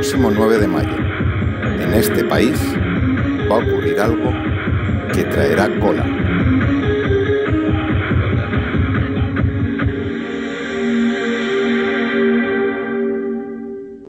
próximo 9 de mayo, en este país va a ocurrir algo que traerá cola.